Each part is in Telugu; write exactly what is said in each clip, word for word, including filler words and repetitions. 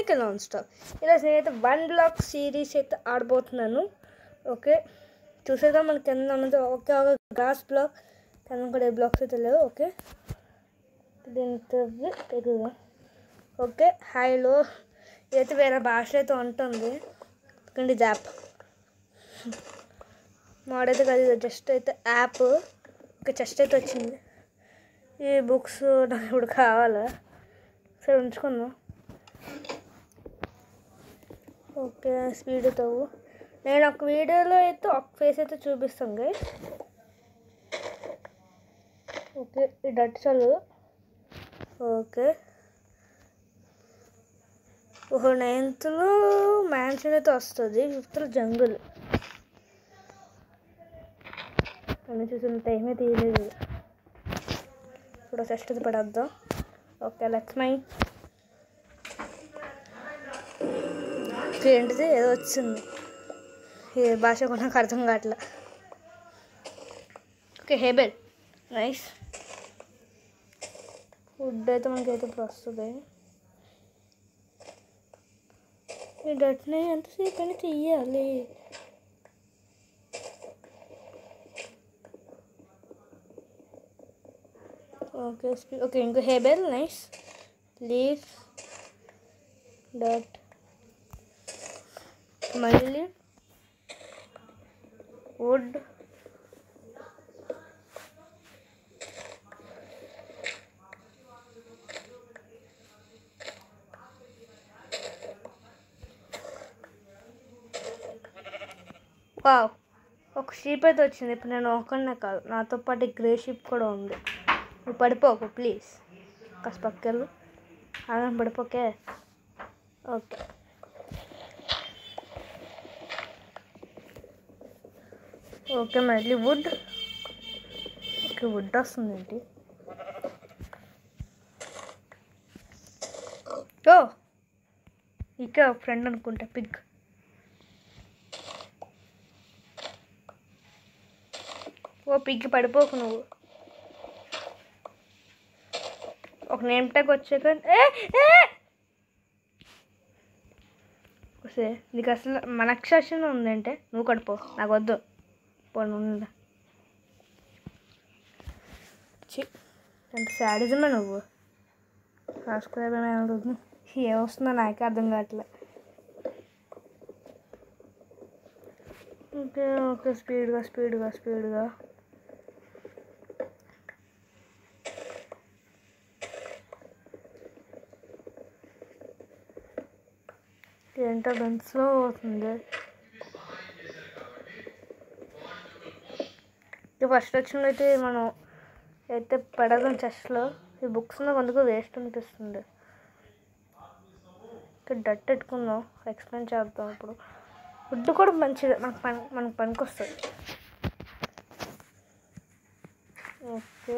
Okay non stop. ఈరోజు నేనైతే వన్ బ్లాక్ సిరీస్ అయితే ఆడబోతున్నాను. ఓకే చూసేద్దాం మనకి కింద ఉన్నది ఒకే ఒక గ్రాస్ బ్లాక్, కింద కూడా ఏ బ్లాక్స్ అయితే లేవు. ఓకే దీంతో తెగుదా. ఓకే హాయ్లో ఇదైతే వేరే భాష అయితే ఉంటుంది. ఎందుకంటే ఇది యాప్ మాడైతే కాదు, జస్ట్ అయితే యాప్. ఓకే చెస్ట్ అయితే వచ్చింది. ఈ బుక్స్ నాకు ఇప్పుడు కావాలా, సరే ఉంచుకుందాం. Okay speed తవ్వు. నేను ఒక వీడియోలో అయితే ఒక ఫేస్ అయితే చూపిస్తాను గైస్. ఓకే ఈ డట్ చల్లు. ఓకే ఓహో నైన్త్లో మ్యాన్షన్ అయితే వస్తుంది, ఫిఫ్త్లో జంగుల్. అన్నీ చూసిన టైం అయితే తీయలేదు. ఇప్పుడు ఫస్ట్ అది పడేద్దాం. ఓకే లెట్స్ మై ఏంటిది ఏదో వచ్చింది, ఏ భాష కూడా నాకు అర్థం కావట్లే. Okay హేబెల్ nice. వుడ్ అయితే మనకైతే ఇప్పుడు వస్తుంది. ఈ డట్ని ఎంతసేపు అని తీయాలి. ఓకే ఓకే ఇంకో హేబెల్ నైస్. లీవ్ డట్ మళ్ళీ వుడ్. వావ్ ఒక షీప్ అయితే వచ్చింది. ఇప్పుడు నేను ఒక్కనే కాదు, నాతో పాటు గ్రే షీప్ కూడా ఉంది. నువ్వు పడిపోకు ప్లీజ్, కాస్త పక్కలు అలా పడిపోకే. ఓకే ఓకే మళ్ళీ వుడ్. ఓకే వుడ్ వస్తుంది ఏంటి. ఓ ఇక ఫ్రెండ్ అనుకుంటా పిగ్. ఓ పిగ్ పడిపోకు నువ్వు. ఒక నేమ్ ట్యాగ్ వచ్చాక వస్తే నీకు అసలు మనక్షాసన ఉందంటే నువ్వు కడిపో, నాకు వద్దు పోను. ఎంత శాడిజమే నువ్వు. సబ్స్క్రైబ్ ఏమొస్తుందో నాకే అర్థం కావట్లే. ఓకే ఓకే స్పీడ్గా స్పీడ్గా స్పీడ్గా. ఏంటో గన్స్లో అవుతుంది. ఫస్ట్ వచ్చిందైతే మనం అయితే పడదాం చెస్ట్లో. ఈ బుక్స్ నాకు అందుకు వేస్ట్ అనిపిస్తుంది. ఇక్కడ డట్ పెట్టుకుందాం, ఎక్స్ప్లెయిన్ చేద్దాం. ఇప్పుడు ఫుడ్ కూడా మంచిది, మనకు పని మనకు పనికి వస్తుంది. ఓకే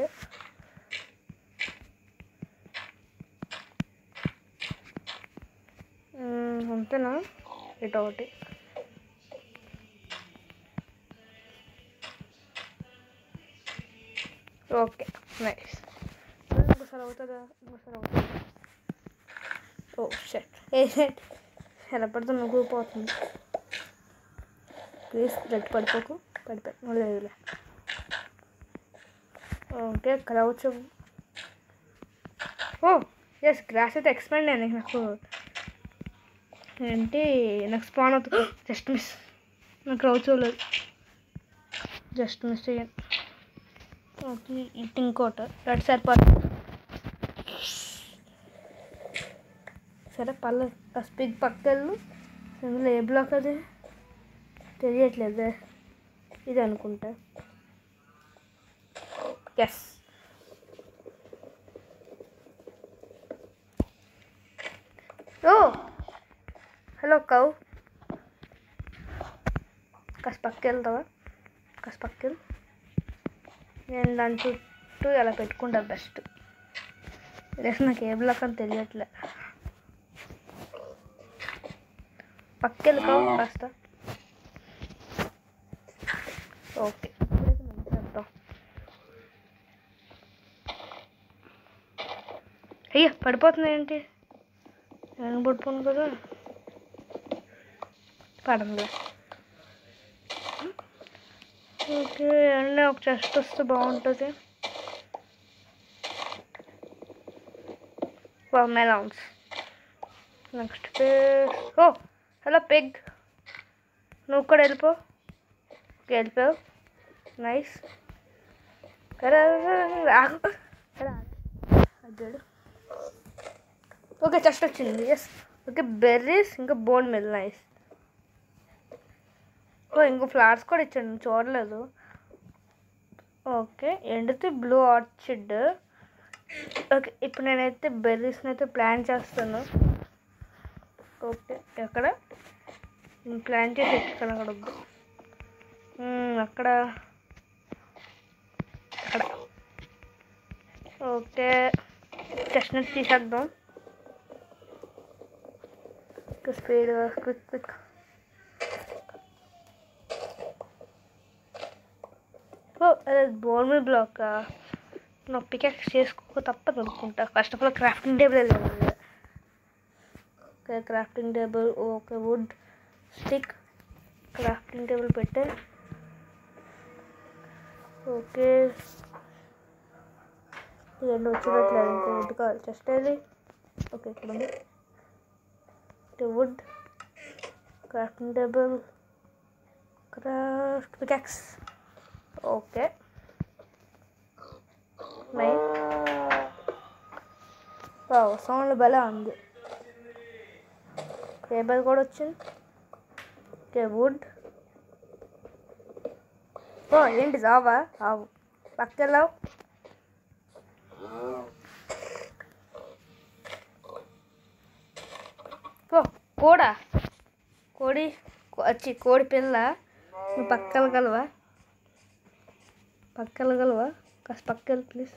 అంతేనా, ఇటు ఒకటి. Okay nice. ఇంకోసారి అవుతుందా, ఇంకోసారి అవుతుందా. ఓ షట్ ఏ షట్ ఎలా పడితే నువ్వు పోతుంది. ప్లీజ్ గట్టి పడిపోకు, పడిపోయి మళ్ళీ లేదులే. Okay crouch. ఓ ఎస్ గ్రాస్ అయితే ఎక్స్పాండ్ అయింది. నాకు ఏంటి నాకు స్పాన్ అవుతుంది. Just miss. నాకు క్రౌచ్ లేదు, జస్ట్ మిస్ అయ్యాను. ఓకే ఇటు ఇంకోట రెడ్ సరిపోతుంది. సరే పర్లే స్పీక్ పక్కలు. ఇందులో ఏ బ్లాక్ అది తెలియట్లేదు, ఇది అనుకుంటా. ఎస్ ఓ హలో కౌ, కాస్త పక్కకి వెళ్తావా, కాస్త పక్కకి వెళ్ళు. నేను దాని చుట్టూ ఎలా పెట్టుకుంటా బెస్ట్. లేదు నాకు ఏ బ్లాక్ అని తెలియట్లే. పక్కకి వెళ్ళుకోవు కాస్త. ఓకే ఇప్పుడైతే మనం చేద్దాం. అయ్యో పడిపోతుంది ఏంటి. నేను పట్టుకోను కదా పడంలే. ఓకే అండి ఒక చెస్ట్ వస్తే బాగుంటుంది. Melons next page. Oh hello pig, నువ్వు కూడా వెళ్ళిపో. వెళ్ళిపోయావు, నైస్. అడ్డాడు. ఓకే చెస్ట్ వచ్చింది. ఎస్ ఓకే బెర్రీస్ ఇంకా బోన్ మిల్, నైస్. ఓ ఇంకో ఫ్లవర్స్ కూడా ఇచ్చాను, చూడలేదు. ఓకే ఎండితే బ్లూ ఆర్చిడ్. ఓకే ఇప్పుడు నేనైతే బెర్రీస్ని అయితే ప్లాన్ చేస్తాను. ఓకే ఎక్కడ ప్లాన్ చేసి ఎక్కడ అక్కడ వద్దు, అక్కడ అక్కడ. ఓకే చెస్ట్నట్ తీసేద్దాం. Speed quick quick. ఓ అదే బోర్మీ బ్లాక్ నా పికాక్స్ చేసుకో తప్పదు అనుకుంటా. First of all crafting table లేదు. Okay crafting table, okay wood stick, crafting table పెట్టే. ఓకే రెండు వచ్చినట్లేదు, ఇంకో వుడ్ కావాలి. జస్ట్ అది ఓకే ఇక్కడ ఉంది. Wood, crafting table, craft pickaxe. Okay nice. Sound భలే ఉంది. టేబుల్ కూడా వచ్చింది. Okay would. ఓ ఏంటి ఆవా? ఆవు పక్కకెళ్ళావు. ఓ కోడా, కోడి వచ్చి కోడి పిల్ల. నువ్వు పక్కకెళ్ళగలవా? పక్కకెళ్ళగలవా? కాస్త పక్కకెళ్ళి ప్లీజ్.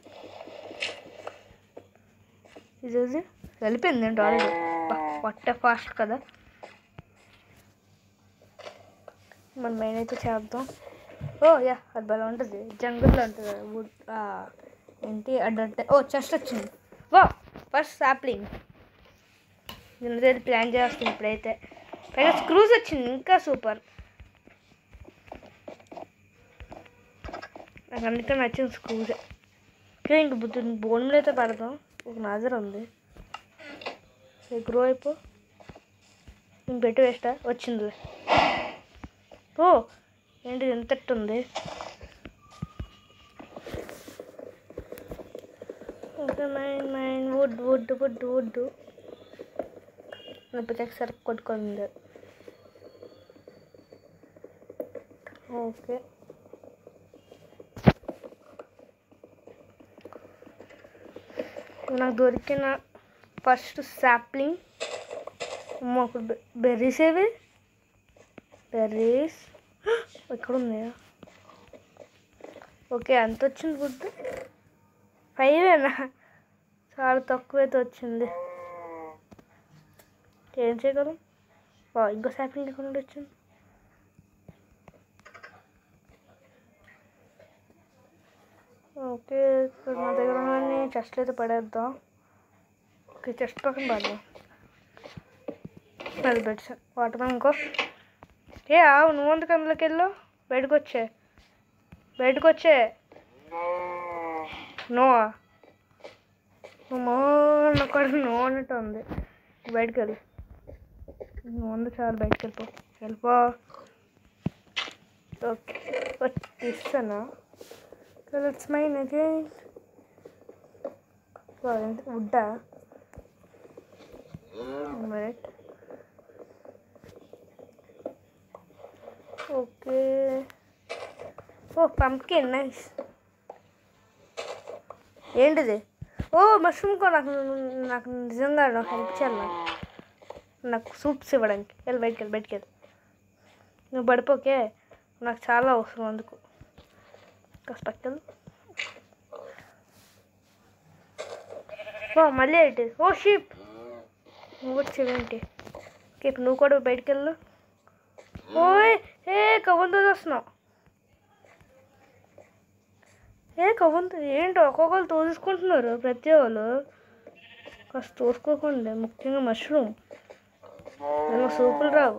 ఇది వెళ్ళిపోయింది ఏంటి ఆల్రెడీ. పట్ట ఫాస్ట్ కదా. మన మెయిన్ అయితే చేద్దాం. ఓ యా అది బాగా ఉంటుంది, జంగుల్లో ఉంటుంది వుడ్. ఏంటి అడ్డంటే. ఓ చెస్ట్ వచ్చింది. వా ఫస్ట్ సాప్లింగ్. నేను ప్లాన్ చేస్తాను ఇప్పుడైతే. పైగా స్క్రూస్ వచ్చింది, ఇంకా సూపర్. నాకు అందుకే నచ్చింది స్క్రూస్. ఓకే ఇంక బుద్ధి బోన్లో అయితే పెడదాం. ఒక నజర్ ఉంది, గ్రో అయిపో. ఇంక పెట్టి వేస్టా వచ్చిందిలే. ఓ ఏంటి ఎంత ఉంది. Okay mine mine wood wood wood wood. నా సరి కొట్టుకుంది. ఓకే నాకు దొరికిన ఫస్ట్ సాప్లింగ్. మాకు బెర్రీస్ ఏవి? బెర్రీస్ ఎక్కడ ఉన్నాయా? ఓకే ఎంత వచ్చింది వుడ్? ఫైవేనా? చాలా తక్కువైతే వచ్చింది. ఏం చేయగలం? ఇంకో సాప్లింగ్ ఎక్కడ నుండి వచ్చింది? ఓకే ఇప్పుడు మా దగ్గర ఉన్న చెస్ట్లు అయితే పడేద్దాం. ఓకే చెస్ట్ పక్కన పడదాం. అది బెడ్స్ వాటర్ ఇంకో. ఏ ఆవు నువ్వు అందుకు అందులోకి వెళ్ళు. బయటకు వచ్చే, బయటకు వచ్చే. నో నో కూడా నో అన్నట్టు ఉంది. బయటకు వెళ్ళి నువ్వు ఉంది చాలు. బయటకు వెళ్ళిపో, వెళ్ళిపో. ఓకే తీస్తానా? It's mine again. వుడ్డా? Right. Okay oh pumpkin nice. ఏంటిది? ఓ మష్రూమ్ కో. నాకు నాకు నిజంగా నాకు హెల్ప్ చేయాలి. నాకు నాకు సూప్స్ ఇవ్వడానికి. వెళ్ళి బయటికి వెళ్ళి బయటికి వెళ్ళి నువ్వు పడిపోకే. నాకు చాలా అవసరం అందుకు. పక్కలు ఓ మళ్ళీ ఏంటి? ఓ షీప్ నువ్వు వచ్చేవేంటి? ఓకే ఇప్పుడు నువ్వు కూడా బయటికి వెళ్ళు. ఓయ్ ఏ కవ్వంతో వస్తున్నావు. ఏ కవ్వంతో ఏంటో ఒక్కొక్కరు తోసుకుంటున్నారు ప్రతి వాళ్ళు. ఫస్ట్ తోసుకోకుండా, ముఖ్యంగా మష్రూమ్ దానిలో సూపులు రావు.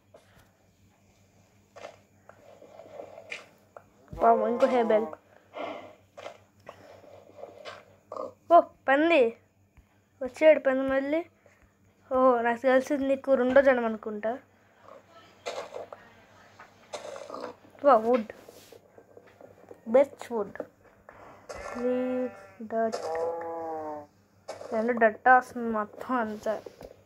బాబు ఇంకో హేబెల్. ఓ పంది వచ్చాడు, పంది మళ్ళీ. ఓ నాకు తెలిసింది నీకు రెండో జనం అనుకుంటా. వా వుడ్, బెస్ట్ వుడ్. డట్ రెండు డట్టా వస్తుంది మొత్తం అంతా.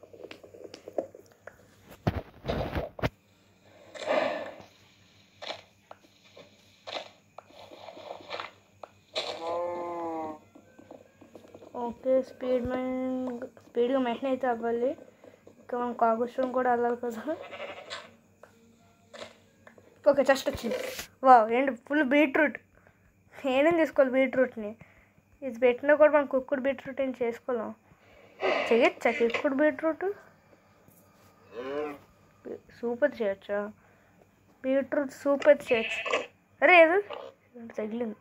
ఓకే స్పీడ్ మైన్ స్పీడ్గా మెషిన్ అయితే అవ్వాలి. ఇంకా మనం కాకుస్టోన్ కూడా వెళ్ళాలి కదా. ఓకే జస్ట్ వచ్చింది. వా ఏంటి ఫుల్ బీట్రూట్. నేనేం తీసుకోవాలి బీట్రూట్ని. ఇది పెట్టినా కూడా మనం కుక్కుడు బీట్రూట్ ఏం చేసుకోలేం. చేయొచ్చా కుక్కుడు బీట్రూట్? సూప్ అయితే చేయొచ్చా? బీట్రూట్ సూప్ అయితే చేయొచ్చు. అరే ఏదో తగిలింది.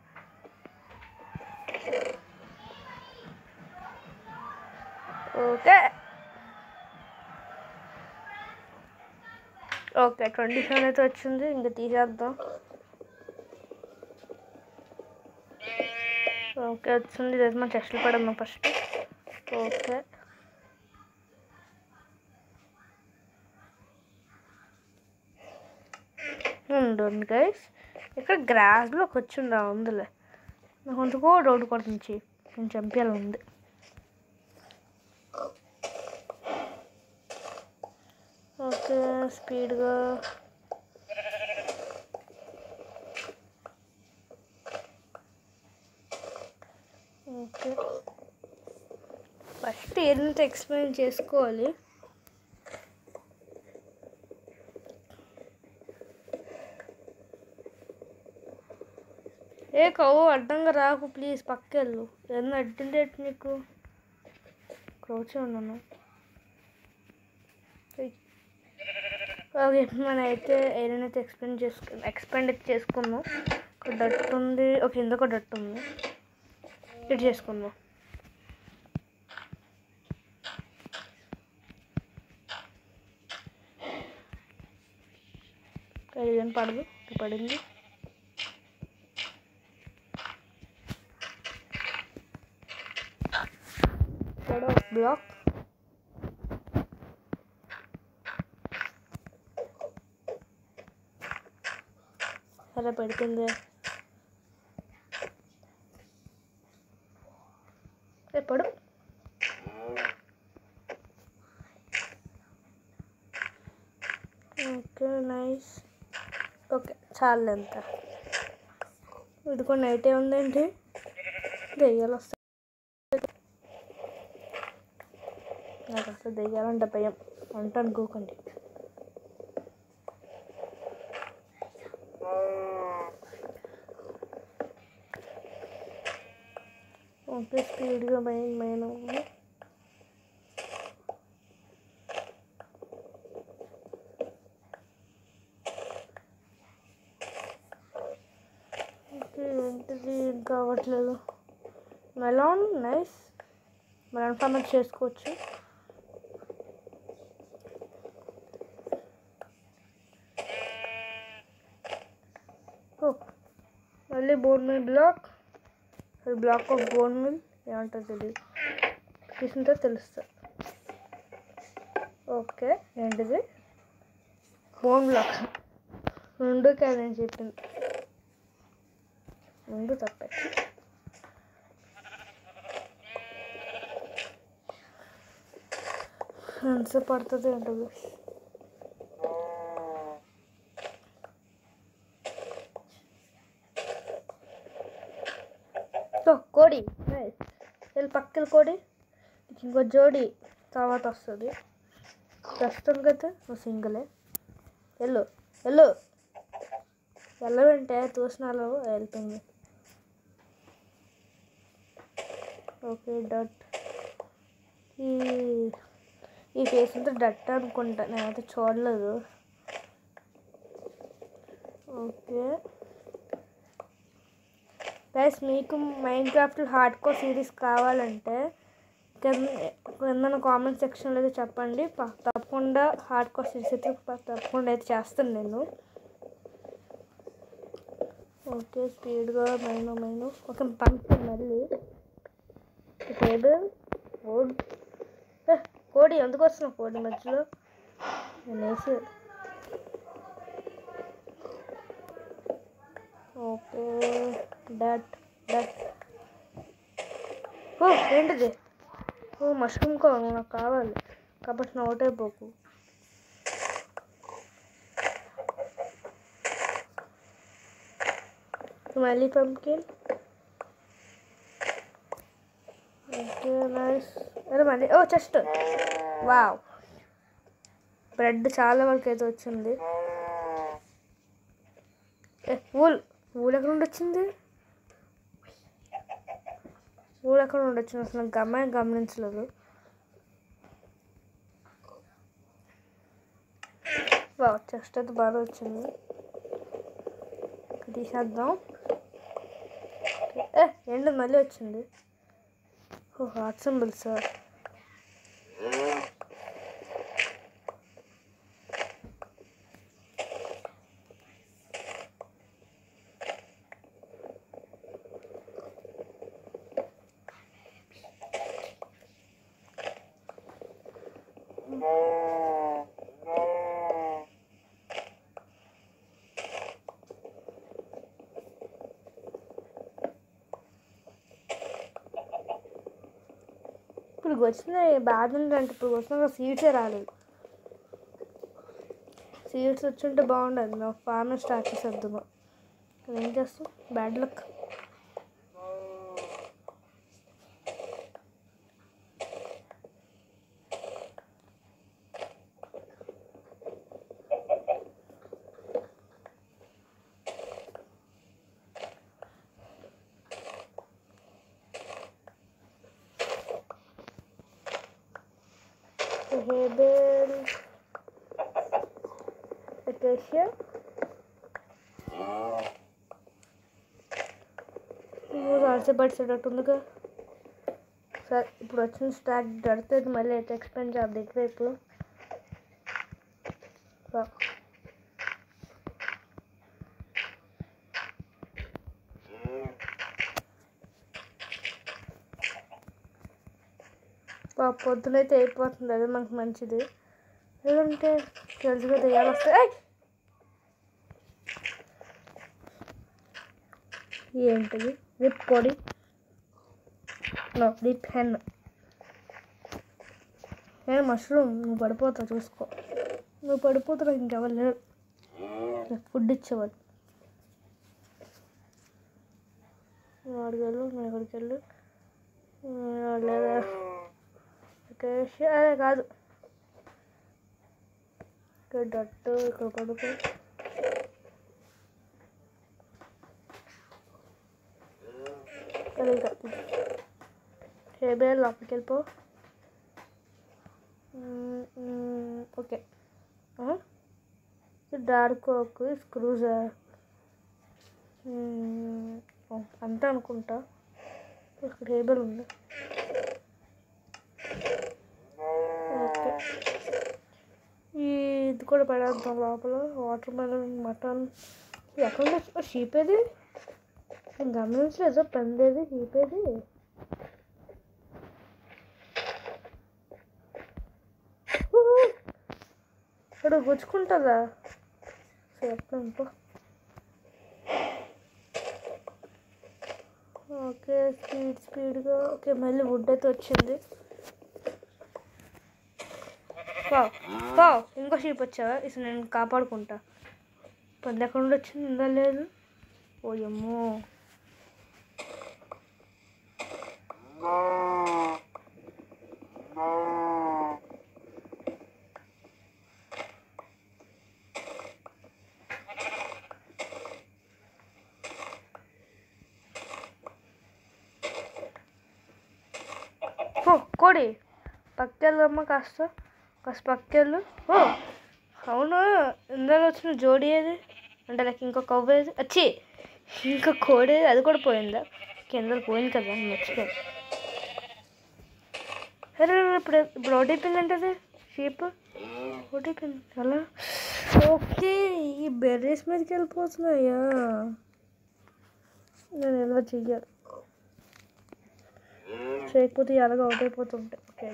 ఓకే ఓకే ట్వంటీ సెవెన్ అయితే వచ్చింది. ఇంకా తీసేద్దాం. ఓకే వచ్చింది. ఇది మనం చెస్ట్లు పడదాం ఫస్ట్. ఓకే ఉంటుంది గైస్. ఇక్కడ గ్రాస్లోకి వచ్చిందా ఉందిలే. నాకు అందుకో డౌట్ కొడుతుంది. నేను చంపేలా ఉంది. ఓకే స్పీడ్గా ఓకే ఫస్ట్ ఏదంతా ఎక్స్ప్లెయిన్ చేసుకోవాలి. ఏ కవ్వు అడ్డంగా రాకు ప్లీజ్, పక్కెళ్ళు. ఏదన్నా అడ్డిండే నీకు క్రౌచ్ ఉన్నాను. ఓకే మనం అయితే ఏదైనా ఎక్స్ప్లెయిన్ చేసుకు ఎక్స్పెండ్ చేసుకుందాం. ఒక డట్ ఉంది. ఓకే ఇందుకు డట్ ఉంది. ఇటు చేసుకుందాం. ఏం పడదు, పడింది. బ్లాక్ సరే పెడుతుంది. ఎప్పుడు ఓకే నైస్. ఓకే చాలు ఎంత. ఇది కూడా నైటే ఉందేంటి, దెయ్యాలు వస్తాయి. నాకు అసలు దెయ్యాలంటే భయం. వంట అనుకోకండి. ఓకే స్పీడ్గా మెయిన్ మెయిన్ ఓకే ఏంటిది ఇంకా అవ్వట్లేదు. Melon nice. మెలాన్ ఫార్మర్ చేసుకోవచ్చు. మళ్ళీ బోన్ మిల్ బ్లాక్. అది బ్లాక్ ఆఫ్ బోన్ మిల్ ఏమంటారు తెలియదు, తీసింటే తెలుస్తుంది. ఓకే ఏంటిది బోన్ బ్లాక్. రెండు కాదు నేను చెప్పింది, రెండు తప్పే. ఎంత పడుతుంది ఏంటది. కోడి వెళ్ళి పక్కన కోడి. ఇంకో జోడి తర్వాత వస్తుంది. ప్రస్తుతం కదా నువ్వు సింగిలే. వెళ్ళు వెళ్ళు వెళ్ళవంటే తోసినాలో వెళ్తుంది. ఓకే డట్. ఈ ఈ ఫేస్ అంతా డట్ అనుకుంటా, నేనైతే చూడలేదు. ఓకే గైస్ మీకు మైన్క్రాఫ్ట్ హార్డ్ కోర్ సిరీస్ కావాలంటే కింద కామెంట్ సెక్షన్లో అయితే చెప్పండి. తప్పకుండా హార్డ్ కోర్ సిరీస్ అయితే తప్పకుండా అయితే చేస్తాను నేను. ఓకే స్పీడ్గా మైను మైను ఓకే పంపుతాను మళ్ళీ. టేబుల్ కోడి కోడి ఎందుకు వస్తున్నావు కోడి మధ్యలో నేను వేసి. ఓకే డట్ డట్. ఓ ఏంటిది? ఓ మష్రూమ్ కావాలి, నాకు కావాలి కాబట్టి నా ఒకటే పోకు. మళ్ళీ పంప్కిన్. Okay nice. అరే మళ్ళీ ఓ చెస్ట్. వావ్ బ్రెడ్ చాలా వరకు అయితే వచ్చింది. ఊల్ ఊలు ఎక్కడ నుండి వచ్చింది? ఊరు ఎక్కడ నుండి వచ్చింది అసలు గమ్మ గమనించలేదు. వా చెస్ట్ అయితే బాగా వచ్చింది. తీసేద్దాం. ఏ ఏంటి మళ్ళీ వచ్చింది? ఓ హార్ట్ సింబల్ సార్. ఇప్పుడు వచ్చిన బాధ ఏంటంటే ఇప్పుడు వచ్చిన సీడ్సే రాలేదు. సీడ్స్ వచ్చుంటే బాగుండదు. నా ఫార్మ్ స్టార్ట్ చేసేద్దాము. ఏం చేస్తాం? Bad luck. Hebel Acacia ఆర్సే పడిసేటట్టుందిగా. సరే ఇప్పుడు వచ్చిన స్టాక్ దొరుకుతుంది. మళ్ళీ అయితే ఎక్స్పెండ్ చేద్దాం ఇటువైపు. పొద్దునైతే అయిపోతుంది, అదే మనకు మంచిది. లేదంటే తెలుసుగా దెయ్యాలు వస్తాయి. ఏంటిది? రిప్ కోడి రిప్ హెన్. నేను మష్రూమ్ నువ్వు పడిపోతావు చూసుకో. నువ్వు పడిపోతావు ఇంకెవరు లేరు ఫుడ్ ఇచ్చేవాళ్ళు. వాడికి వెళ్ళు నేను ఎక్కడికి వెళ్ళు లేదా అదే కాదు ఇక్కడ డట్టు ఇక్కడ పడుకో. హేబేల్ లోపలికి వెళ్ళిపో. ఓకే డార్క్ ఓక్ స్క్రూజా అంతే అనుకుంటా. ఇక్కడ హేబేల్ ఉంది. ఓకే ఇది కూడా పడేద్దాం లోపల. వాటర్ మెలన్ మటన్ ఎక్కడ షీప్ ఏది గమనించలేదు. పందేది షీప్ ఏది? ఇక్కడ గుచ్చుకుంటుందా? చెప్పంపో. ఓకే స్పీడ్ స్పీడ్గా. ఓకే మళ్ళీ వుడ్ అయితే వచ్చింది. పావు పావు ఇంకో షీప్ వచ్చావా? ఇసు నేను కాపాడుకుంటా. పంది ఎక్కడ నుండి వచ్చింది? ఉందా లేదు? ఓయమ్మో కోడి పక్కెళ్ళమ్మా కాస్త కాస్త పక్కెళ్ళు. ఓ అవును ఇందులో వచ్చిన జోడి ఏది అంటే నాకు ఇంకో కవ్వ ఏది వచ్చి ఇంకో కోడి అది కూడా పోయిందా? కింద పోయింది కదా మర్చిపోయింది. అరే ఇప్పుడు ఇప్పుడు ఓడిపోయింది అంటే షీప్ ఓడిపోయింది అలా. ఓకే ఈ బెర్రీస్ మీదకి వెళ్ళిపోతున్నాయా? నేను ఎలా చెయ్యాలి చేయకపోతే ఎలాగ అవుట్ అయిపోతుంటాయి. ఓకే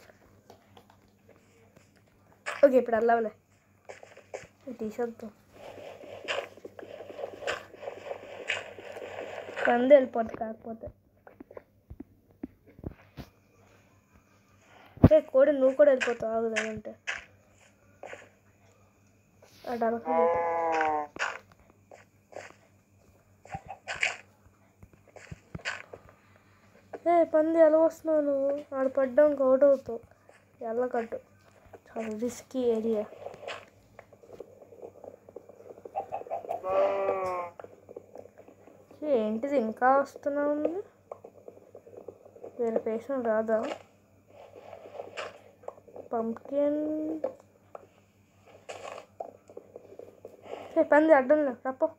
ఓకే ఇప్పుడు వెళ్ళావులే తీసేద్దాం. పంది వెళ్ళిపోతుంది కాకపోతే. ఏ కోడి నువ్వు కూడా వెళ్ళిపోతావు ఆగుదంటే అటు ఏ పంది ఎలా వస్తున్నావు నువ్వు? ఆడ పడ్డానికి అవుట్ అవుతావు. ఎల్లకట్టు చాలా రిస్కీ ఏరియా. ఏంటిది ఇంకా వస్తున్నా ఉంది? వేరే పేషెంట్ రాదా? పంప్కిన్ పంది అడ్డం లే రప్పో.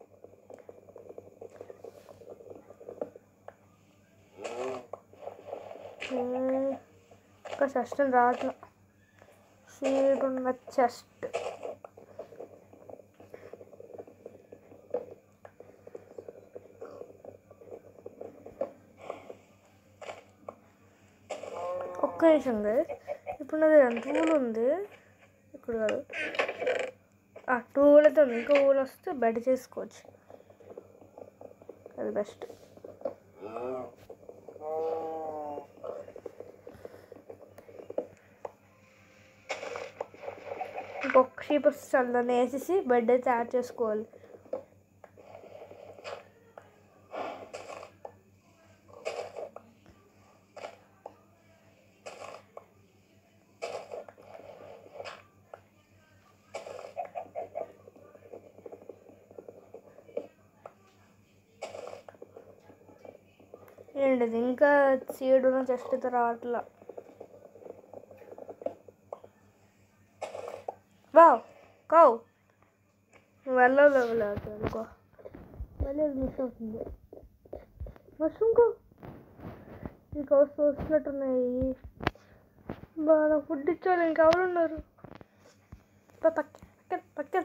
ఇంకా చెస్ట్ రావట్లా. సీడ్ ఉన్న చెస్ట్ ఒక్క నిమిషం ఉంది. ఇప్పుడు నాది ఎంత ఊలు ఉంది ఇక్కడ కాదు. టూ ఊలు అయితే ఉంది. ఇంకా ఊలు వస్తే బెడ్ చేసుకోవచ్చు. అది బెస్ట్. ఇంకొక షీప్ వస్తే చల్లని వేసేసి బెడ్ అయితే యాడ్ చేసుకోవాలి. ఏంటిది ఇంకా సీడ్ ఉన్న చెస్ట్ అయితే రావట్లా. వావ్ కౌ నువ్వు వెళ్ళలేదు అనుకో మళ్ళీ అది మిస్ అవుతుంది. మష్రూమ్ కో ఈ కౌస్ వస్తున్నట్టున్నాయి. బాగా ఫుడ్ ఇచ్చారు. ఇంకెవరు ఉన్నారు? పక్కన పక్కన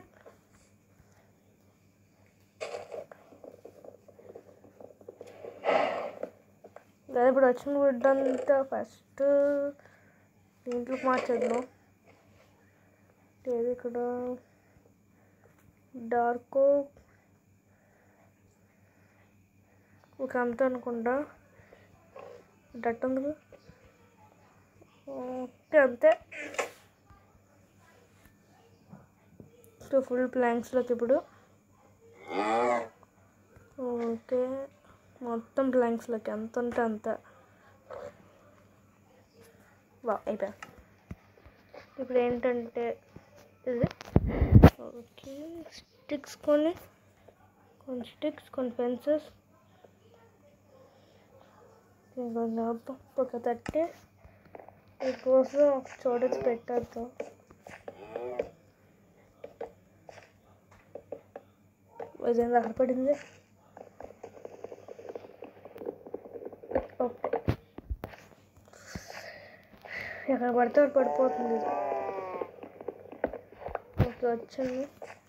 లేదా ఇప్పుడు వచ్చిన ఫుడ్ అంతా ఫస్ట్ దీంట్లోకి మార్చేద్దాం. ఏది ఇక్కడ డార్క్ ఒక అంతా అనుకుంటా డట్ ఉంది. ఓకే అంతే. సో ఫుల్ ప్లాంక్స్లోకి ఇప్పుడు ఓకే మొత్తం ప్లాంక్స్లోకి ఎంత ఉంటే అంత. వా అయిపోయా. ఇప్పుడు ఏంటంటే ఇది ఓకే స్టిక్స్ కొన్ని కొన్ని స్టిక్స్ కొన్ని ఫెన్సెస్ ఒక తట్టి మీకోసం ఒక చోట పెట్టద్దాం. ఏదైనా అక్కడ పడింది. ఓకే ఎక్కడ పడితే అక్కడ పడిపోతుంది. ఓకే వచ్చింది.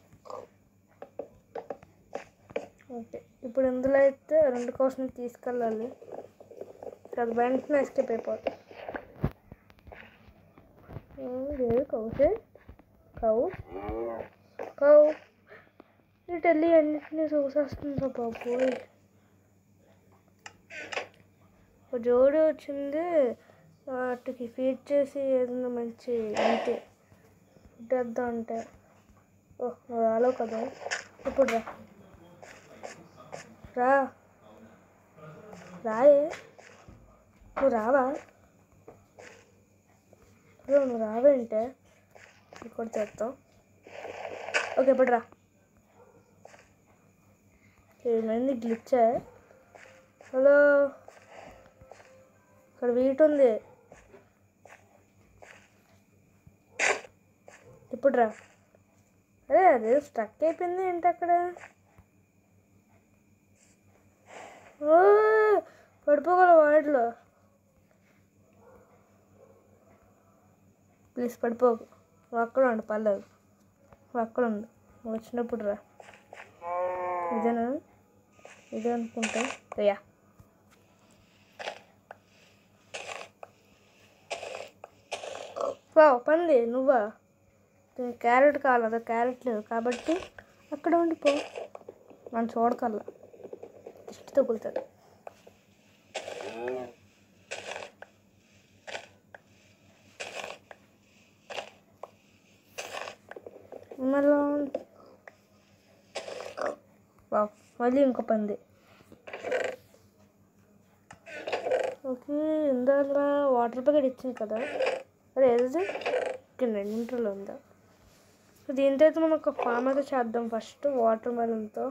ఓకే ఇప్పుడు ఇందులో అయితే రెండు కోసం తీసుకెళ్ళాలి. అది వెంటనే ఎస్కేప్ అయిపోతుంది. లేదు కౌసే కౌ కౌ ఇటు వెళ్ళి అన్నింటినీ చూసేస్తుందా బాబోయ్. ఒక జోడి వచ్చింది. వాటికి ఫీడ్ చేసి ఏదైనా మంచి అంటే ఫుడ్ వేద్దాం అంటే ఓహ్ నువ్వు రాలేవు కదా. ఇప్పుడు రా రా రాయే నువ్వు రావా? నువ్వు రావేంటే ఇక్కడ చేస్తాం. ఓకే ఇప్పుడు రా. ఏమైంది గ్లిచ్చా? హలో ఇక్కడ వీట్ ఉంది. ఇప్పుడు రా. అదే అదే స్ట్రక్ అయిపోయింది ఏంటి అక్కడ? పడిపోగల వాటిలో ప్లీజ్ పడిపోకు. నువ్వు అక్కడ ఉండు, పర్లేదు. నువ్వు అక్కడ ఉండు, నువ్వు వచ్చినప్పుడు రా. ఇదేనా? ఇదే అనుకుంటా. అయ్యా వా పంది నువ్వా? క్యారెట్ కావాలి కదా, క్యారెట్ లేదు కాబట్టి అక్కడ ఉండిపో. మనం చూడకల్లా దిష్టి తగులుతుంది. మళ్ళీ వా మళ్ళీ ఇంకో పంది. ఓకే, ఇందాక వాటర్ ప్యాకెట్ ఇచ్చింది కదా, అదే ఏది రెండింటిలో ఉందా? దీంతో అయితే మనం ఒక ఫామ్ అయితే చేద్దాం ఫస్ట్ వాటర్ మెలన్తో.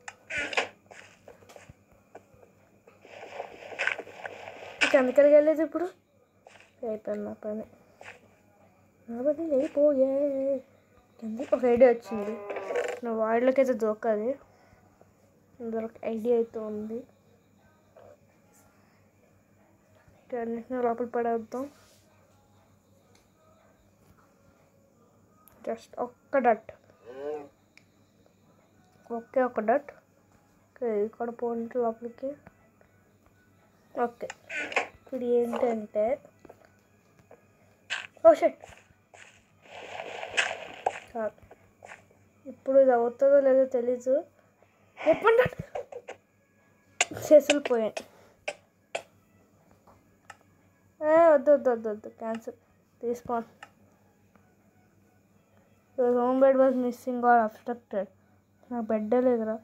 కెమికల్గా వెళ్ళేది ఇప్పుడు అయిపోయింది నా పని. కాబట్టి అయిపోయే ఒక ఐడియా వచ్చింది. నా వాయిడ్లోకి అయితే దూకాలి. ఇందులో ఒక ఐడియా అయితే ఉంది. అన్నింటినీ లోపల పడేద్దాం. జస్ట్ ఒక్క డట్, ఒకే ఒక డట్. ఓకే, ఇక్కడ పోయింట్ లోపలికి. ఓకే, ఇప్పుడు ఏంటంటే ఓ షట్ కాదు, ఇప్పుడు ఇది అవుతుందో లేదో తెలీదు. ఎప్పుడు చేతులు పోయాయి. వద్దు వద్దు వద్దు వద్దు క్యాన్సిల్. తీసుకోండి. Home bed was missing or obstructed. నాకు బెడ్డే లేదురా.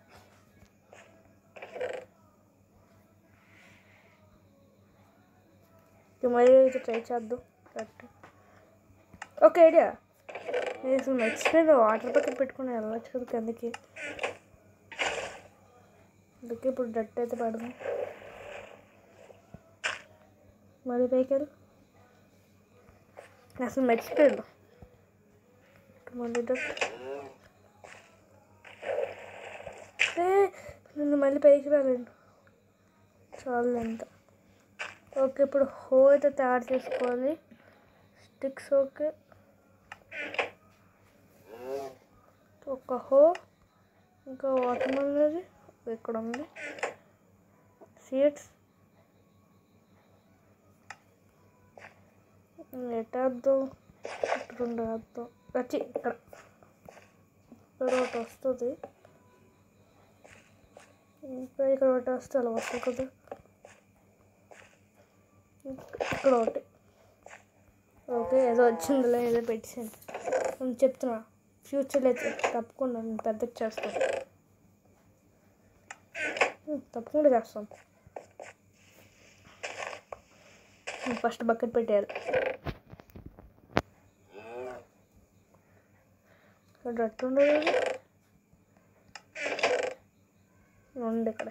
మళ్ళీ అయితే ట్రై చేద్దాం. కరెక్ట్. Okay idea. నేను నెక్స్ట్ నేను వాటర్ ప్యాకెట్ పెట్టుకుని వెళ్ళచ్చు కదా కిందకి. అందుకే ఇప్పుడు డట్ అయితే పడదాం. మళ్ళీ పైకి వెళ్ళు. అసలు మర్చిపోయాను. మళ్ళీ డట్. నేను మళ్ళీ పైకి రాలేను. చాలు ఎంత. ఓకే, ఇప్పుడు హో అయితే తయారు చేసుకోవాలి. స్టిక్స్ ఓకే, ఒక హో, ఇంకా వాటర్ అనేది ఇక్కడ ఉంది. సీడ్స్ ఎట్టేద్దాం. రెండు వేద్దాం. వచ్చి ఇక్కడ ఇక్కడ ఒకటి వస్తుంది, ఇంకా ఇక్కడ ఒకటి వస్తే అలా వస్తుంది కదా. ఇక్కడ ఒకటి. ఓకే, ఏదో వచ్చిందిలే, ఏదో పెట్టాను. నేను చెప్తున్నా ఫ్యూచర్లో అయితే తప్పకుండా నేను పెద్దగా చేస్తాను. తప్పకుండా చేస్తాను. ఫస్ట్ బకెట్ పెట్టారు. ఇక్కడ రట్టు ఉండదు ఉండి ఇక్కడ.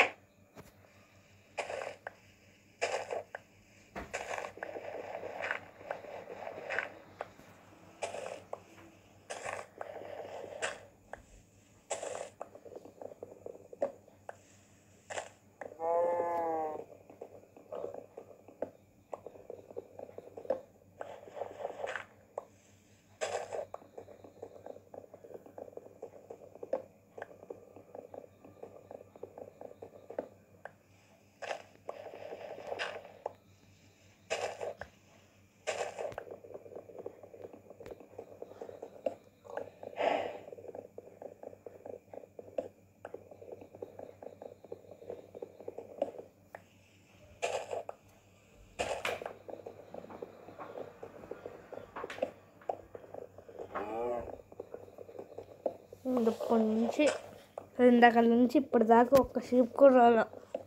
ఇప్పటి నుంచి ఇందాకల నుంచి ఇప్పటిదాకా ఒక్క షీప్ కూడా రాలా.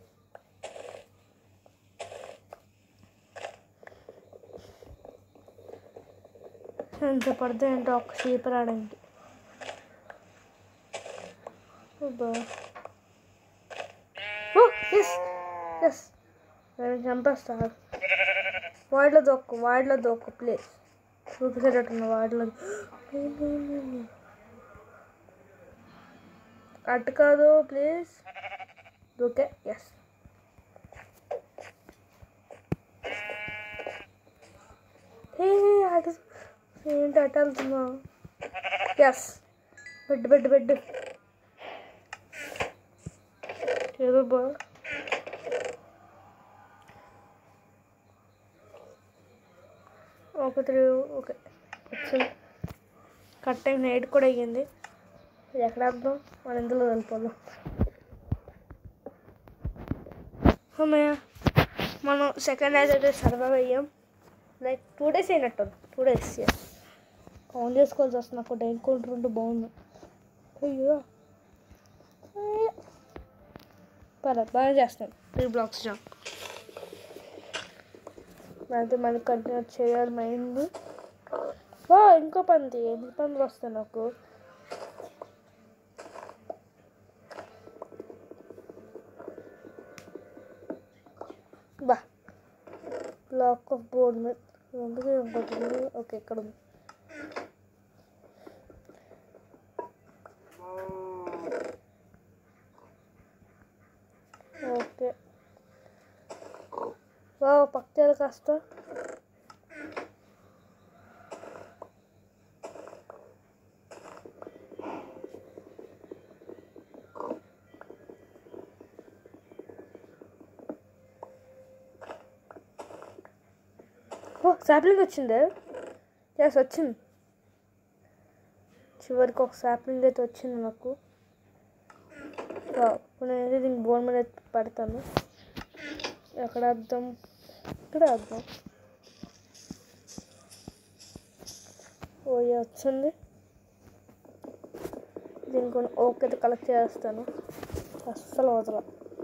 ఎంత పడితే ఏంటో ఒక్క షీప్ రావడానికి. ఎస్ ఎస్ నేను చంపేస్తా. వాడిలో దొక్కు, వాడిలో దొక్కు ప్లీజ్. చూపించేటట్టున్నా వాడిలో. అటు కాదు ప్లీజ్. Okay yes. ఏ అటు ఏంటి అటు వెళ్తున్నా? Yes, bed bed bed table board. ఒక త్రీ ఓకే వచ్చింది. కట్ అయిన నైట్ కూడా అయ్యింది. ఇది ఎక్కడ అర్థం? మన ఇందులో వెళ్ళిపోదాం. అమ్మయ్య, మనం సెకండ్ నైట్ అయితే సర్వైవ్ అయ్యాం. లైక్ టూ డేస్ అయినట్టు, టూ డేస్ ఆన్ చేసుకోవాల్సి వస్తుంది. నాకు డైన్ కౌంటర్ ఉంటే బాగుంది. అయ్యో పర్లేదు, బాగా చేస్తాను. త్రీ బ్లాక్స్ జామ్ అయితే మళ్ళీ కంటిన్యూ చేయాలి మైండ్. ఓ ఇంకో పంది, ఎన్ని పందులు వస్తాయి నాకు? బా బ్లాక్ ఆఫ్ బోర్డ్ మీద ఎందుకు ఇంకోటి. ఓకే ఇక్కడ ఉంది. ఓకే వా పక్కన కాస్త ఓ సాప్లింగ్ వచ్చింది. ఎస్ వచ్చింది. చివరికి ఒక సాప్లింగ్ అయితే వచ్చింది నాకు. ఇప్పుడు నేను దీనికి బోర్డు మీద పడతాను. ఎక్కడ అర్థం? ఇక్కడ అర్థం. ఓ వచ్చింది. దీనికి కొన్ని ఓకే అయితే కలెక్ట్ చేస్తాను. అస్సలు వదల.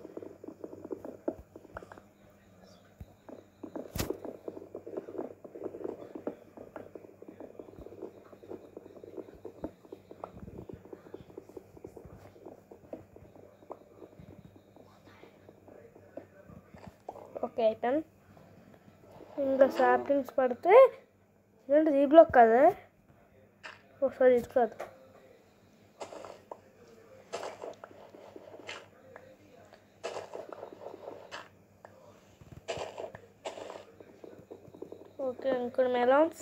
ఓకే అయిపోయాను. ఇంకా సాప్లింగ్స్ పడితే ఏంటి ఈ బ్లాక్ కదా? ఒకసారి ఇది కాదు. ఓకే ఇంకొన్ని మెలాన్స్,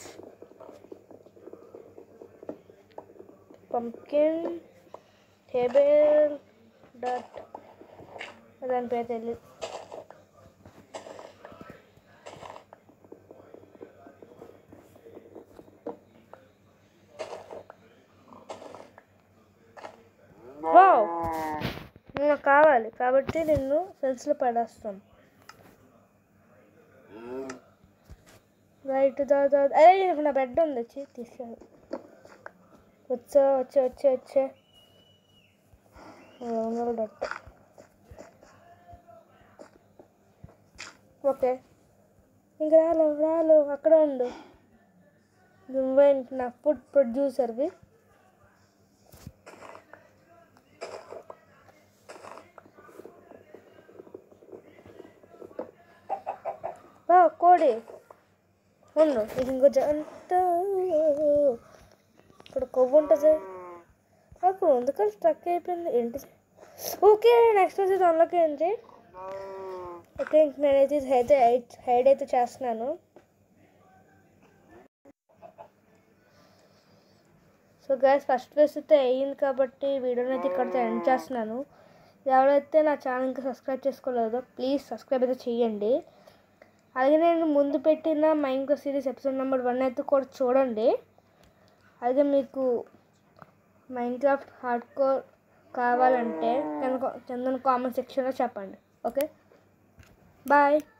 పంప్కిన్, టేబుల్ డట్ దాని పేరు తెలియదు. వావ్, నాకు కావాలి కాబట్టి నిన్ను ఫెన్స్లో పడేస్తాను. రైట్ దాదా. అరే నా బెడ్ ఉంది, వచ్చి తీసుకెళ్ళి. వచ్చా వచ్చే వచ్చే వచ్చే డట్. ఓకే ఇంక రాలు రాలు అక్కడ ఉండు. నువ్వే నా ఫుడ్ ప్రొడ్యూసర్వి. కోడి ఉండు. ఇది ఇంకో జంట ఇక్కడ కొవ్వు ఉంటుంది. నాకు ఎందుకని స్ట్రక్ అయిపోయింది ఏంటి? ఓకే నెక్స్ట్ వచ్చి దానిలోకి ఏంటి? ఓకే ఇంక నేనైతే అయితే హైడ్ అయితే చేస్తున్నాను. సో గైస్ ఫస్ట్ ఫేస్ అయితే అయ్యింది కాబట్టి వీడియోని అయితే ఇక్కడితో ఎండ్ చేస్తున్నాను. ఎవరైతే నా ఛానల్కి సబ్స్క్రైబ్ చేసుకోలేదో ప్లీజ్ సబ్స్క్రైబ్ అయితే చేయండి. అలాగే నేను ముందు పెట్టిన Minecraft series episode number one అయితే కూడా చూడండి. అలాగే మీకు మైన్క్రాఫ్ట్ హార్డ్కోర్ కావాలంటే కింద కింద కామెంట్ సెక్షన్లో చెప్పండి. Okay bye.